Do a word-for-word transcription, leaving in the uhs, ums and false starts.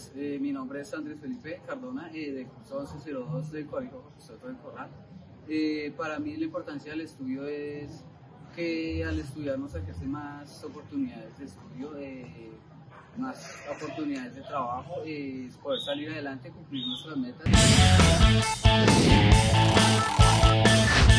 días, eh, mi nombre es Andrés Felipe Cardona, eh, de curso once cero dos del Colegio José Soto del Corral. Eh, para mí la importancia del estudio es que al estudiar nos ejerce más oportunidades de estudio, eh, más oportunidades de trabajo, eh, poder salir adelante, cumplir nuestras metas.